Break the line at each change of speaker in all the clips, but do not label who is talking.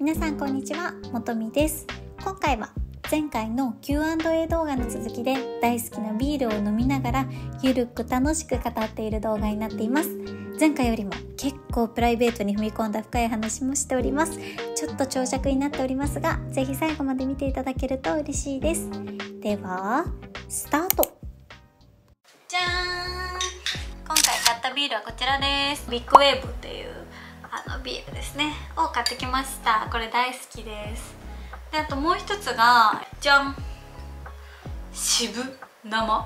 皆さんこんにちは、もとみです。今回は前回の Q&A 動画の続きで大好きなビールを飲みながらゆるく楽しく語っている動画になっています。前回よりも結構プライベートに踏み込んだ深い話もしております。ちょっと長尺になっておりますが、ぜひ最後まで見ていただけると嬉しいです。ではスタート。じゃーん、今回買ったビールはこちらです。ビッグウェーブっていうビールですねを買ってきました。これ大好きです。で、あともう一つがじゃん、渋生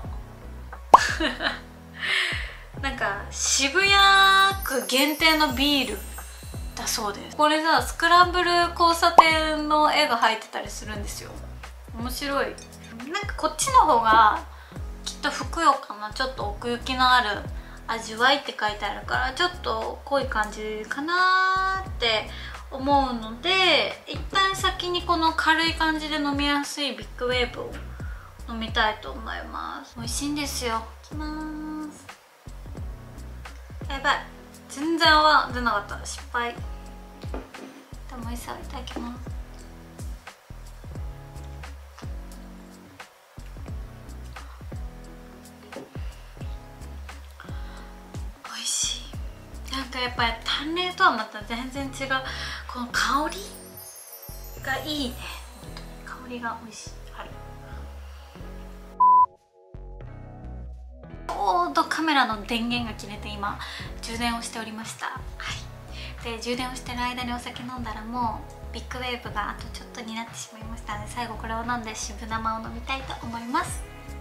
なんか渋谷区限定のビールだそうです。これさ、スクランブル交差点の絵が入ってたりするんですよ。面白い。なんかこっちの方がきっとふくよかな、ちょっと奥行きのある味わいって書いてあるから、ちょっと濃い感じかなーって思うので、一旦先にこの軽い感じで飲みやすいビッグウェーブを飲みたいと思います。美味しいんですよ。いきます。やばい、全然泡出なかった、失敗。でも美味しさ、いただきます。美味しい。なんかやっぱり淡麗とはまた全然違う、この香りがいいね。本当に香りが美味しい。ちょうどカメラの電源が切れて今充電をしておりました。はい、で充電をしてる間にお酒飲んだらもうビッグウェーブがあとちょっとになってしまいましたので、最後これを飲んで渋生を飲みたいと思います。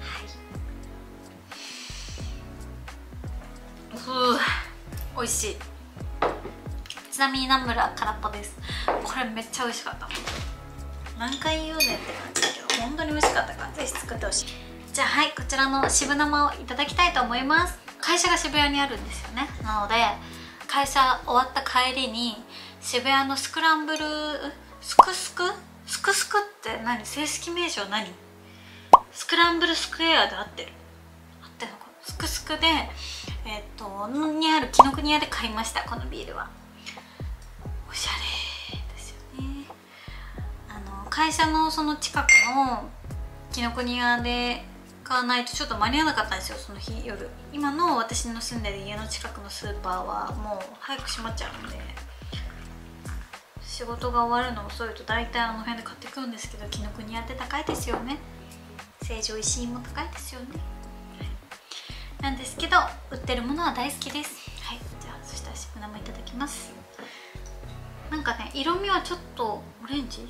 はい、美味しい。ちなみにナムルは空っぽです。これめっちゃ美味しかった。何回言うねんって感じだけど、本当に美味しかったからぜひ作ってほしい。じゃあ、はい、こちらの渋生をいただきたいと思います。会社が渋谷にあるんですよね。なので会社終わった帰りに渋谷のスクランブルスクスクって何、正式名称何、スクランブルスクエアで合ってるのか、スクスクでにある紀ノ国屋で買いました。このビールはおしゃれですよね。会社のその近くの紀ノ国屋で買わないとちょっと間に合わなかったんですよ、その日夜。今の私の住んでる家の近くのスーパーはもう早く閉まっちゃうんで、仕事が終わるの遅いと大体あの辺で買ってくるんですけど、紀ノ国屋って高いですよね。成城石井も高いですよね。なんですけど売ってるものは大好きです。はい、じゃあそしたら渋生いただきます。なんかね、色味はちょっとオレンジ、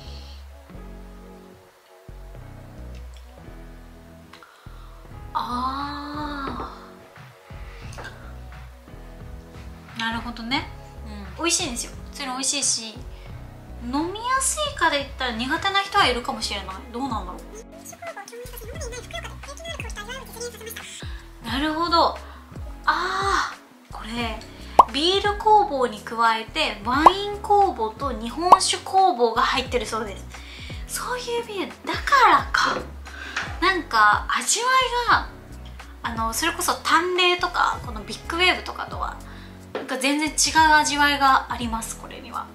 なるほどね。美味しいんですよ。普通に美味しいし、飲みやすいかで言ったら苦手な人はいるかもしれない。どうなんだろう。なるほど。これビール工房に加えてワイン工房と日本酒工房が入ってるそうです。そういうビールだからか。なんか味わいがそれこそ淡麗とかこのビッグウェーブとかとはなんか全然違う味わいがあります、これには。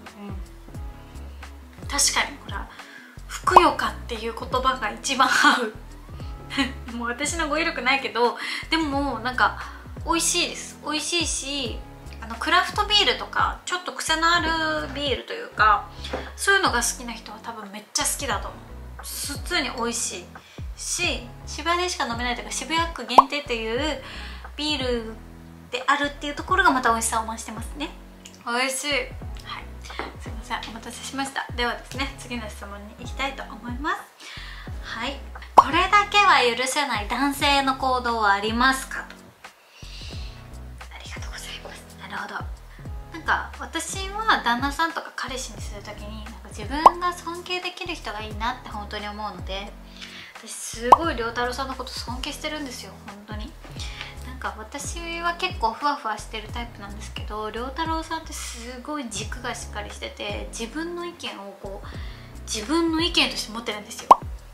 確かにこれはふくよかっていう言葉が一番合うもう私の語彙力ないけど、でもなんか美味しいです。美味しいし、クラフトビールとかちょっと癖のあるビールというか、そういうのが好きな人は多分めっちゃ好きだと思う。普通に美味しいし、渋谷でしか飲めないというか渋谷区限定というビールであるっていうところがまた美味しさを増してますね。美味しい。はい、すいません、お待たせしました。ではですね、次の質問に行きたいと思います。はい、これだけは許せない男性の行動はありますかと。ありがとうございます。なるほど。なんか私は旦那さんとか彼氏にする時になんか自分が尊敬できる人がいいなって本当に思うので、私すごい良太郎さんのこと尊敬してるんですよ、本当に。なんか私は結構ふわふわしてるタイプなんですけど、良太郎さんってすごい軸がしっかりしてて、自分の意見をこう自分の意見として持ってるんですよ。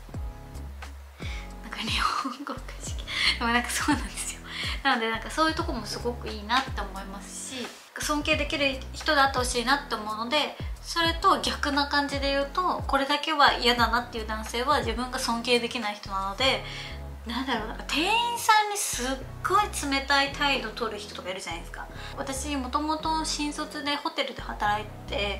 なんか日本語おかしい、でもなんかそうなんですよ。なのでなんかそういうとこもすごくいいなって思いますし、尊敬できる人であってほしいなって思うので、 それと逆な感じで言うと、これだけは嫌だなっていう男性は自分が尊敬できない人なので、なんだろう、なんか店員さんにすっごい冷たい態度取る人とかいるじゃないですか。私もともと新卒でホテルで働いて、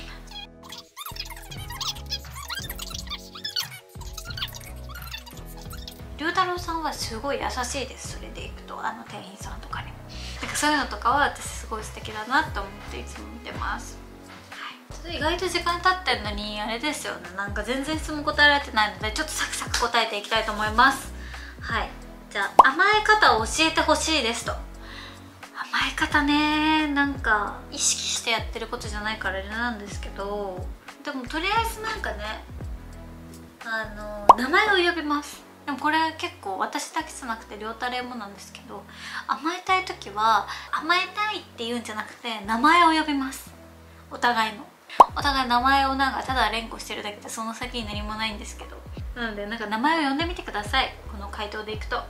龍太郎さんはすごい優しいです。それでいくと店員さんとかにもなんかそういうのとかは私すごい素敵だなと思っていつも見てます。意外と時間経ってるのにあれですよね、なんか全然質問答えられてないので、ちょっとサクサク答えていきたいと思います。はい、じゃあ甘え方を教えてほしいですと。甘え方ね、なんか意識してやってることじゃないからあれなんですけど、でもとりあえずなんかね、名前を呼びます。でもこれ結構私だけじゃなくて両太郎もなんですけど、甘えたい時は甘えたいって言うんじゃなくて名前を呼びます。お互い名前をなんかただ連呼してるだけでその先に何もないんですけど、なのでなんか名前を呼んでみてください、この回答でいくと。はい、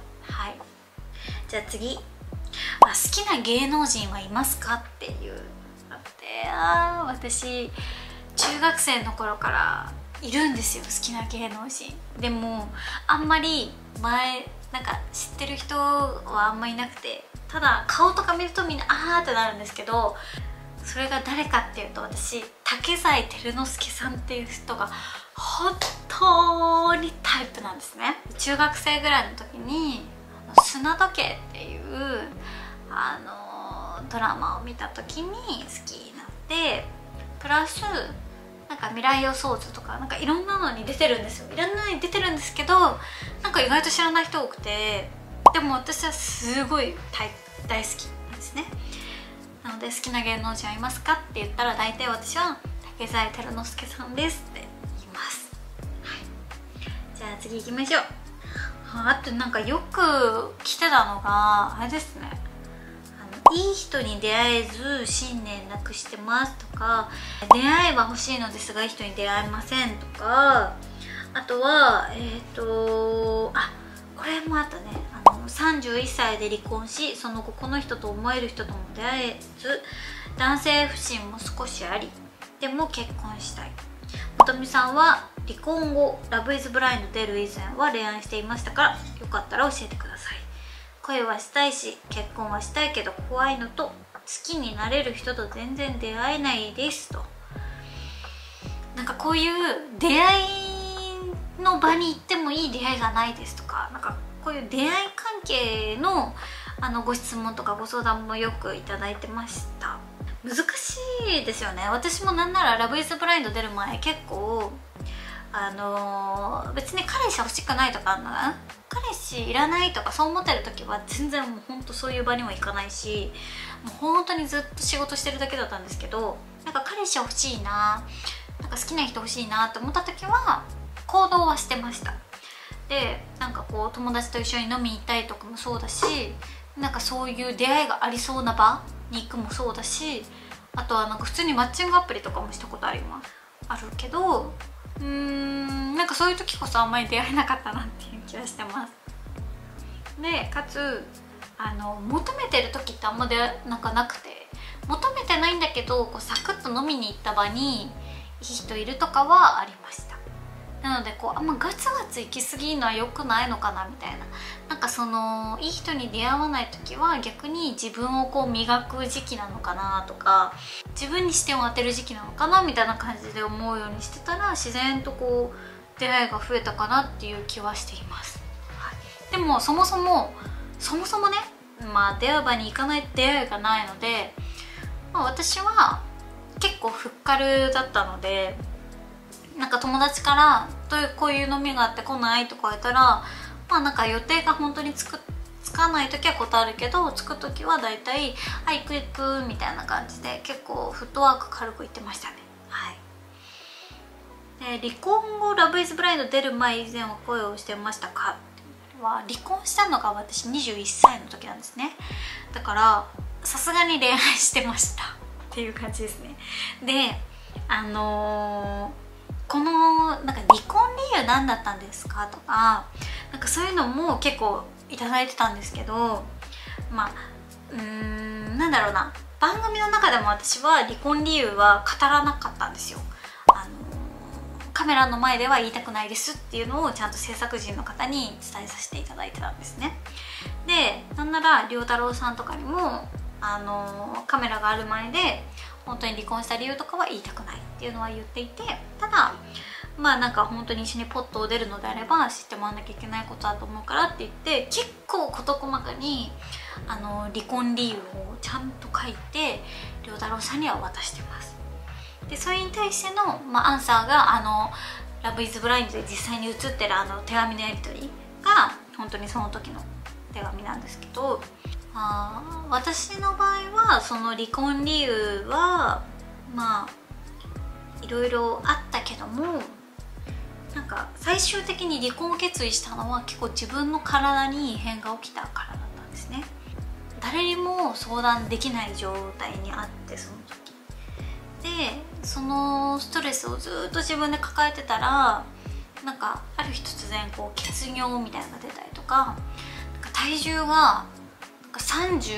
じゃあ次、好きな芸能人はいますかっていうので、私中学生の頃からいるんですよ、好きな芸能人。でもあんまりなんか知ってる人はあんまりいなくて、ただ顔とか見るとみんなあーってなるんですけど、それが誰かっていうと、私竹財輝之助さんっていう人が本当にタイプなんですね。中学生ぐらいの時に「砂時計」っていうドラマを見た時に好きになって、プラスなんか未来予想図とかなんかいろんなのに出てるんですよ。いろんなのに出てるんですけど、なんか意外と知らない人多くて、でも私はすごい大好きなんですね。なので好きな芸能人はいますかって言ったら、大体私は竹財輝之助さんですって言います。はい、じゃあ次行きましょう。あとなんかよく来てたのがあれですね、いい人に出会えず信念なくしてますとか、出会いは欲しいのですがいい人に出会えませんとか、あとはこれもあったね、31歳で離婚し、その後この人と思える人とも出会えず、男性不信も少しあり、でも結婚したい。本美さんは離婚後ラブイズブラインド出る以前は恋愛していましたから、よかったら教えてください。恋はしたいし結婚はしたいけど怖いのと、好きになれる人と全然出会えないですと。なんかこういう出会いの場に行ってもいい出会いがないですとか、なんかこういう出会い関係のご質問とかご相談もよくいただいてました。難しいですよね。私もなんならラブイズブラインド出る前結構別に彼氏欲しくないとか彼氏いらないとかそう思ってる時は全然もうほんとそういう場にも行かないし、もう本当にずっと仕事してるだけだったんですけど、なんか彼氏欲しいな、なんか好きな人欲しいなって思った時は行動はしてました。でなんかこう友達と一緒に飲みに行ったりとかもそうだし、なんかそういう出会いがありそうな場に行くもそうだし、あとはなんか普通にマッチングアプリとかもしたことあるけど、なんかそういう時こそあんまり出会えなかったなっていう気はしてます。でかつ求めてる時ってあんまなんかなくて、求めてないんだけどこうサクッと飲みに行った場にいい人いるとかはありました。なのでこうあんまガツガツ行き過ぎるのは良くないのかなみたいな、なんかそのいい人に出会わない時は逆に自分をこう磨く時期なのかなとか、自分に視点を当てる時期なのかなみたいな感じで思うようにしてたら、自然とこう出会いが増えたかなっていう気はしています。はい、でもそもそもね、出会う場に行かない出会いがないので、私は結構フッカルだったので、なんか友達からこういう飲みがあって来ないとか言ったら、なんか予定が本当につかない時は断るけど、つく時は大体「はい行く行く」みたいな感じで結構フットワーク軽く行ってましたね。はい、で離婚後ラブイズブラインド出る前以前は恋をしてましたかっては、離婚したのが私21歳の時なんですね。だからさすがに恋愛してましたっていう感じですね。でこのなんか離婚理由何だったんですかとか、なんかそういうのも結構いただいてたんですけど、なんだろうな、 番組の中でも私は離婚理由は語らなかったんですよ。カメラの前では言いたくないですっていうのをちゃんと制作陣の方に伝えさせていただいてたんですね。でなんなら良太郎さんとかにもカメラがある前で本当に離婚した理由とかは言いたくないっていうのは言っていて、ただまあなんか本当に一緒にポットを出るのであれば知ってもらわなきゃいけないことだと思うからって言って、結構事細かに離婚理由をちゃんと書いて良太郎さんには渡してます。でそれに対しての、アンサーがラブイズブラインドで実際に写ってる手紙のやり取りが本当にその時の手紙なんですけど、私の場合はその離婚理由はまあいろいろあったけども、なんか最終的に離婚を決意したのは結構自分の体に異変が起きたからだったんですね。誰にも相談できない状態にあって、その時でそのストレスをずっと自分で抱えてたら、なんかある日突然こう血尿みたいなのが出たりとか、体重がなんか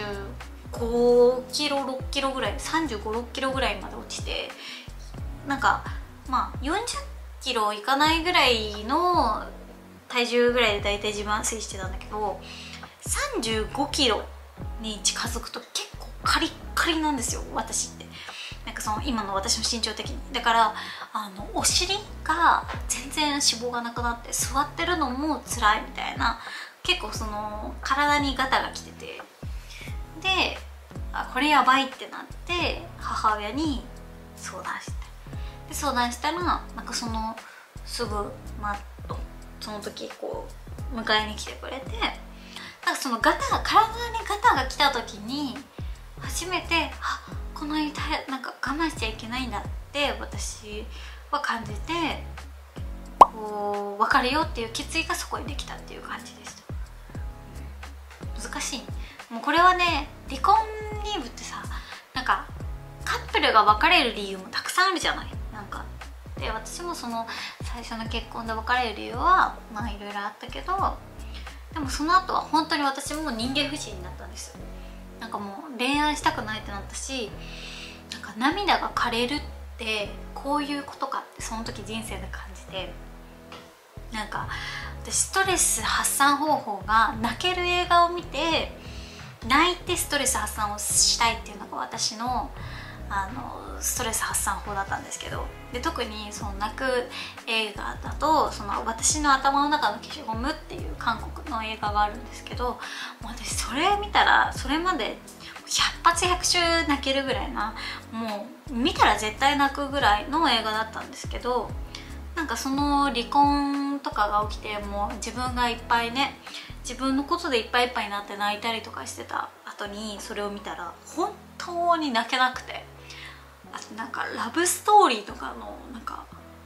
35キロ6キロぐらい、35、6キロぐらいまで落ちて、なんか40キロいかないぐらいの体重ぐらいで大体自分は推移してたんだけど、35キロに近づくと結構カリッカリなんですよ、私って。なんかその今の私の身長的に。だからお尻が全然脂肪がなくなって座ってるのも辛いみたいな、結構その体にガタが来てて、でこれやばいってなって母親に相談して、で相談したらなんかそのすぐその時こう迎えに来てくれて、なんかその体にガタが来た時に初めてこの痛いなんか我慢しちゃいけないんだって私は感じて、こう別れようっていう決意がそこにできたっていう感じでした。難しい。もうこれはね、離婚理由ってさ、なんかカップルが別れる理由もたくさんあるじゃない。なんかで私もその最初の結婚で別れる理由はいろいろあったけど、でもその後は本当に私も人間不信になったんですよ。なんかもう恋愛したくないってなったし、なんか涙が枯れるってこういうことかってその時人生で感じて、なんか私ストレス発散方法が泣ける映画を見て泣いてストレス発散をしたいっていうのが私のストレス発散法だったんですけど、で特にその泣く映画だとその私の頭の中の消しゴムっていう韓国の映画があるんですけど、もう私それ見たらそれまで100発100中泣けるぐらいな、もう見たら絶対泣くぐらいの映画だったんですけど、なんかその離婚とかが起きてもう自分がいっぱいね、自分のことでいっぱいいっぱいになって泣いたりとかしてた後にそれを見たら本当に泣けなくて、あとなんかラブストーリーとかのなんか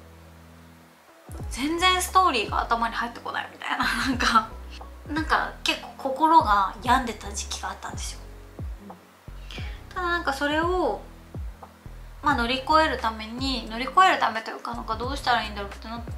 全然ストーリーが頭に入ってこないみたいな、なんか結構心が病んでた時期があったんですよ。ただなんかそれを乗り越えるためというか、なんかどうしたらいいんだろうってなって、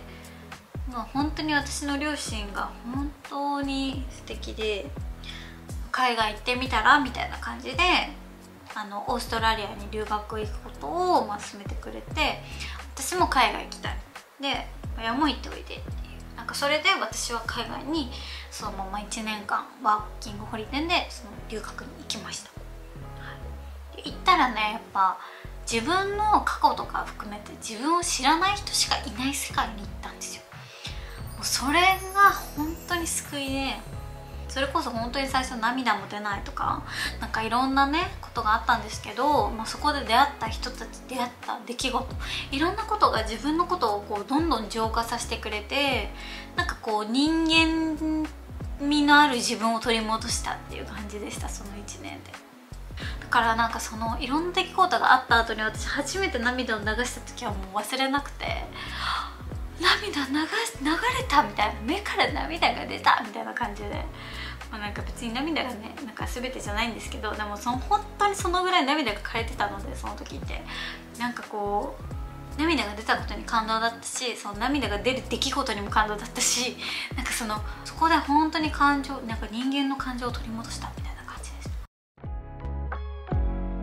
本当に私の両親が本当に素敵で、海外行ってみたらみたいな感じでオーストラリアに留学行くことを勧めてくれて、私も海外行きたいで親も行っておいでっていう、なんかそれで私は海外にそのまま1年間ワーキングホリデーでその留学に行きました。で行ったらね、やっぱ自分の過去とか含めて自分を知らない人しかいない世界に行ったんですよ。もうそれが本当に救いで、それこそ本当に最初涙も出ないとか、なんかいろんなねことがあったんですけど、そこで出会った人たち、出会った出来事、いろんなことが自分のことをこうどんどん浄化させてくれて、なんかこう人間味のある自分を取り戻したっていう感じでした、その1年で。だからなんかそのいろんな出来事があった後に私初めて涙を流した時はもう忘れなくて、涙流れたみたいな、目から涙が出たみたいな感じで、なんか別に涙がねなんか全てじゃないんですけど、でも本当にそのぐらい涙が枯れてたので、その時ってなんかこう涙が出たことに感動だったし、その涙が出る出来事にも感動だったし、なんかそこで本当になんか人間の感情を取り戻したみたいな感じです。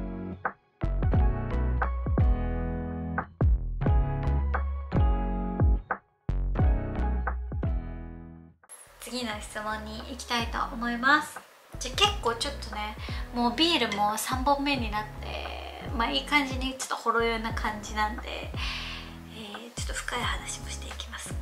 次の質問に行きたいと思います。じゃあ結構ちょっとね、もうビールも3本目になって、まあいい感じにちょっとほろ酔いな感じなんで、ちょっと深い話もしていきますか。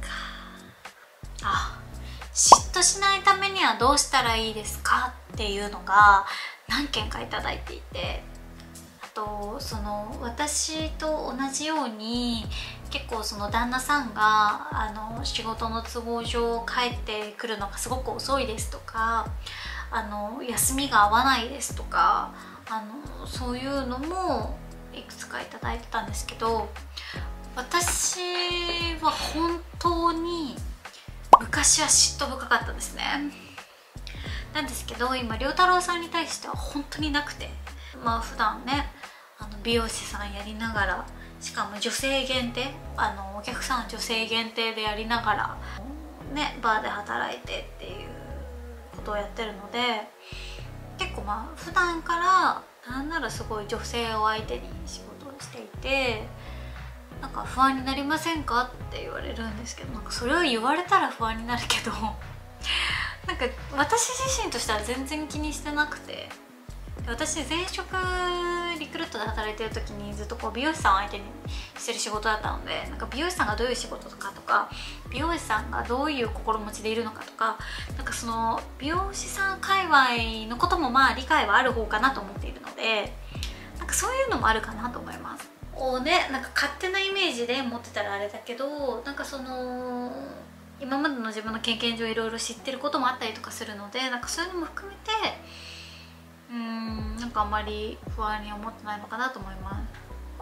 嫉妬しないためにはどうしたらいいですかっていうのが何件かいただいていて、あとその私と同じように結構その旦那さんが仕事の都合上帰ってくるのがすごく遅いですとか、休みが合わないですとか、そういうのもいくつかいただいてたんですけど、私は本当に昔は嫉妬深かったんですね。なんですけど今良太郎さんに対しては本当になくて、まあ普段ね美容師さんやりながら、しかも女性限定お客さん女性限定でやりながらねバーで働いてっていうことをやってるので、結構まあ普段からなんならすごい女性を相手に仕事をしていて、なんか不安になりませんかって言われるんですけど、なんかそれを言われたら不安になるけどなんか私自身としては全然気にしてなくて、私前職リクルートで働いてる時にずっとこう美容師さんを相手にしてる仕事だったので、なんか美容師さんがどういう仕事とかとか、美容師さんがどういう心持ちでいるのかとか、なんかその美容師さん界隈のこともまあ理解はある方かなと思っているので、なんかそういうのもあるかなと思います。なんか勝手なイメージで持ってたらあれだけど、なんかその今までの自分の経験上いろいろ知ってることもあったりとかするので、なんかそういうのも含めてなんかあんまり不安に思ってないのかなと思います。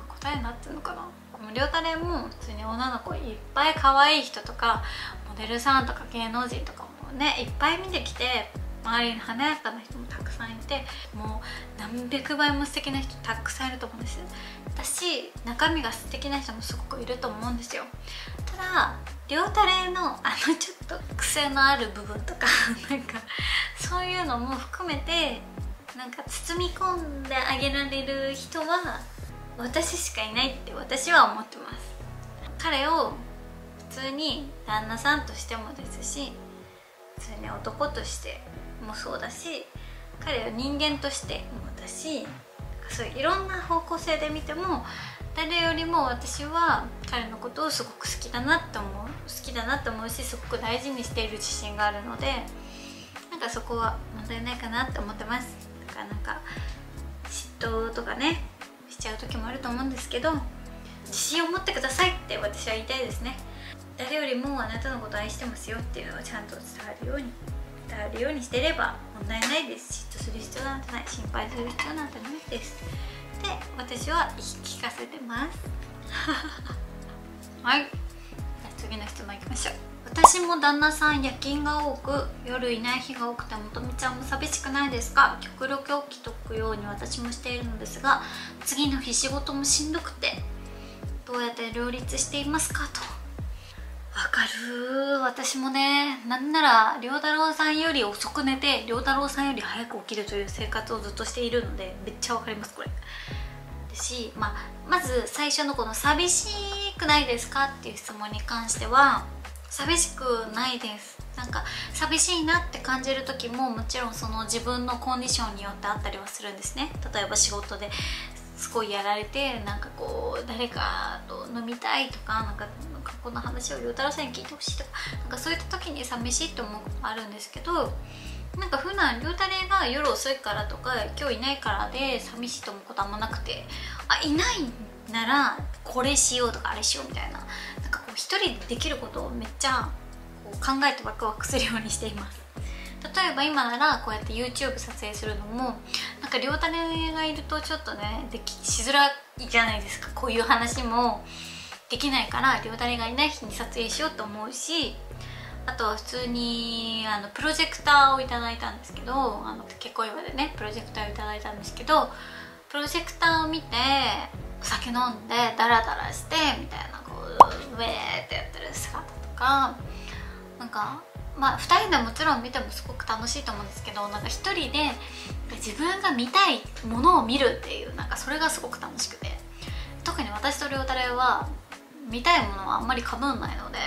答えになってるのかな。両タレも普通に女の子いっぱい可愛い人とかモデルさんとか芸能人とかもねいっぱい見てきて、周りに華やかな人もたくさんいて、もう何百倍も素敵な人たくさんいると思うんです。私中身が素敵な人もすごくいると思うんですよ。ただ両タレのちょっと癖のある部分とかなんかそういうのも含めて、なんか包み込んであげられる人は私しかいないって私は思ってます。彼を普通に旦那さんとしてもですし、普通に男としてもそうだし、彼を人間としてもだし、そういういろんな方向性で見ても誰よりも私は彼のことをすごく好きだなって思うし、すごく大事にしている自信があるので、なんかそこは問題ないかなって思ってます。だからなんか嫉妬とかねしちゃう時もあると思うんですけど、自信を持ってくださいって私は言いたいですね。誰よりもあなたのことを愛してますよっていうのをちゃんと伝わるようにしていれば問題ないです。嫉妬する必要なんてない、心配する必要なんてないですで私は言い聞かせてますはい、じゃあ次の質問いきましょう。私も旦那さん夜勤が多く夜いない日が多くて、もとみちゃんも寂しくないですか？極力起きとくように私もしているのですが、次の日仕事もしんどくてどうやって両立していますかと。わかる。私もね、なんなら良太郎さんより遅く寝て良太郎さんより早く起きるという生活をずっとしているので、めっちゃわかりますこれ。し、まず最初のこの「寂しくないですか?」っていう質問に関しては寂しくないです。なんか寂しいなって感じる時ももちろんその自分のコンディションによってあったりはするんですね。例えば仕事ですごいやられて、なんかこう誰かと飲みたいとか、なんかこの話を良太郎さんに聞いてほしいとか、なんかそういった時に寂しいって思うこともあるんですけど、なんか普段良太郎が夜遅いからとか今日いないからで寂しいと思うことあんまなくて、いないならこれしようとかあれしようみたいな、なんかこう一人でできることをめっちゃこう考えてワクワクするようにしています。例えば今ならこうやって YouTube 撮影するのもなんか良太郎がいるとちょっとねしづらいじゃないですか。こういう話もできないから良太郎がいない日に撮影しようと思うし、あとは普通にプロジェクターをいただいたんですけど、結婚祝いでねプロジェクターをいただいたんですけど、プロジェクターを見てお酒飲んでダラダラしてみたいな、こうウェーってやってる姿とか、なんか2人でもちろん見てもすごく楽しいと思うんですけど、なんか1人で自分が見たいものを見るっていう、なんかそれがすごく楽しくて、特に私と良太郎は見たいものはあんまりかぶんないので、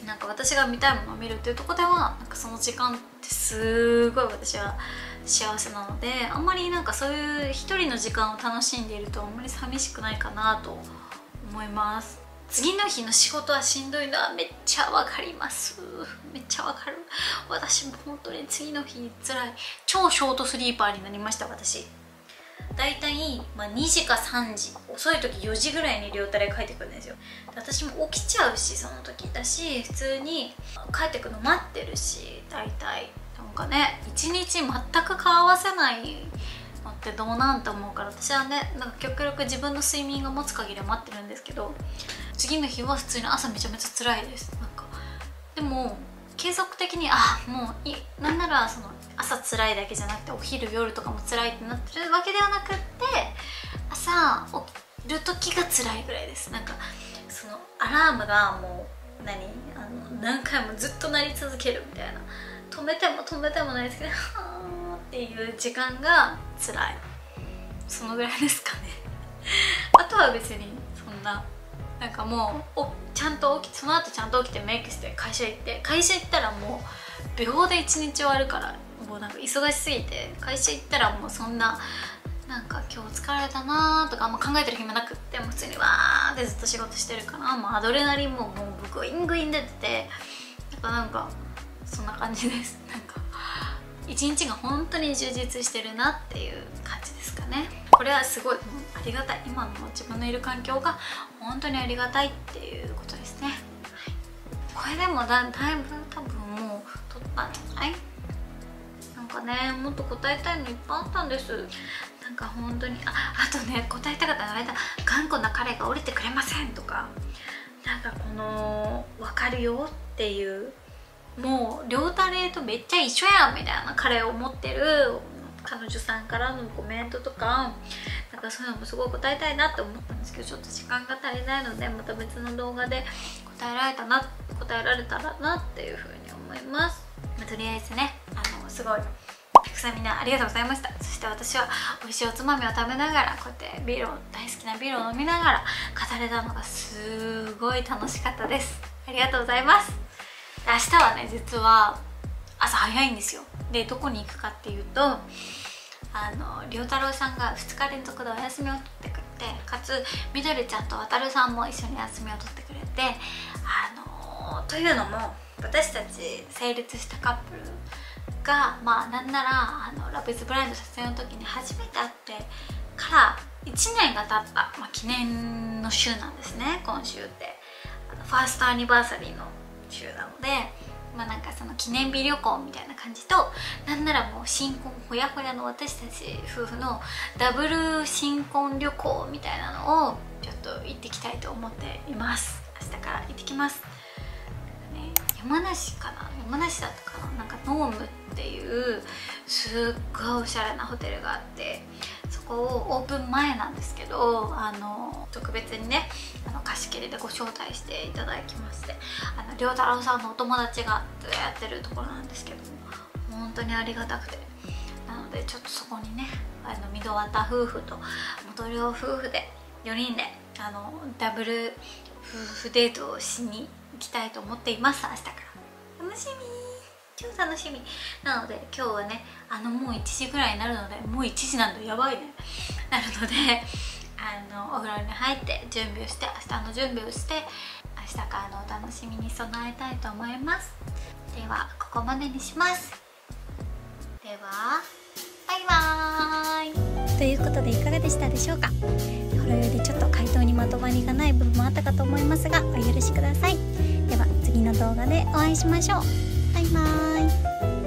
なんか私が見たいものを見るっていうところではなんかその時間ってすごい私は幸せなので、あんまりなんかそういう一人の時間を楽しんでいるとあんまり寂しくないかなと思います。次の日の仕事はしんどいのはめっちゃわかります。めっちゃわかる。私も本当に次の日辛い。超ショートスリーパーになりました。私だいたい2時か3時、遅い時4時ぐらいに両タレ帰ってくるんですよ。私も起きちゃうし、その時だし、普通に帰ってくるの待ってるし、だいたいなんかね、一日全く顔合わせないのってどうなんて思うから、私はね、なんか極力自分の睡眠が持つ限りは待ってるんですけど、次の日は普通に朝めちゃめちゃ辛いです。なんかでも継続的にもうなんならその朝辛いだけじゃなくてお昼夜とかも辛いってなってるわけではなくって、朝起きる時が辛いぐらいです。なんかそのアラームがもう何回もずっと鳴り続けるみたいな、止めても止めてもないですけどっていう時間が辛い。そのぐらいですかねあとは別にそんななんかもうちゃんと起きて、その後ちゃんと起きてメイクして会社行ったらもう秒で一日終わるから、もうなんか忙しすぎて会社行ったらもうそんななんか今日疲れたなーとかあんま考えてる暇なくって、もう普通にわーってずっと仕事してるから、もうアドレナリンもうグイングイン出てて、なんかそんな感じです。なんか一日が本当に充実してるなっていう感じですかね。これはすごいありがたい。今の自分のいる環境が本当にありがたいっていうことですね。はい、これでもだいぶ多分もう撮ったんじゃない？なんかね、もっと答えたいのいっぱいあったんです。なんか本当にあとね、答えたかったのが頑固な彼が降りてくれませんとか、なんかこの分かるよっていう、もう両タレとめっちゃ一緒やんみたいな彼を持ってる彼女さんからのコメントとか、なんかそういうのもすごい答えたいなって思ったんですけど、ちょっと時間が足りないのでまた別の動画で答えられたらなっていうふうに思います。とりあえずね、すごいたくさんみんなありがとうございました。そして私は美味しいおつまみを食べながら、こうやって大好きなビールを飲みながら語れたのがすごい楽しかったです。ありがとうございます。明日はね、実は朝早いんですよ。でどこに行くかっていうと、りょうたろうさんが2日連続でお休みを取ってくれて、かつみどりちゃんとわたるさんも一緒に休みを取ってくれて、というのも私たち成立したカップルがなんならラブイズブラインド撮影の時に初めて会ってから1年が経った、記念の週なんですね。今週ってファーストアニバーサリーの週なので、なんかその記念日旅行みたいな感じと、なんならもう新婚ほやほやの私たち夫婦のダブル新婚旅行みたいなのをちょっと行ってきたいと思っています。明日から行ってきます。山梨だったかな、なんかノームっていうすっごいおしゃれなホテルがあって、そこをオープン前なんですけど、特別にね貸し切りでご招待していただきまして、りょうたろうさんのお友達がやってるところなんですけども、本当にありがたくて、なのでちょっとそこにねみどわた夫婦と元両夫婦で4人でダブル夫婦デートをしに行きたいと思っています。明日から楽しみ、超楽しみなので、今日はねもう1時ぐらいになるので、もう1時なんだ、やばいねなるのでお風呂に入って準備をして、明日の準備をして明日からのお楽しみに備えたいと思います。ではここまでにします。ではバイバーイ。ということでいかがでしたでしょうか。ほろよりちょっと回答にまとまりがない部分もあったかと思いますが、お許しください。では次の動画でお会いしましょう。バイバーイ。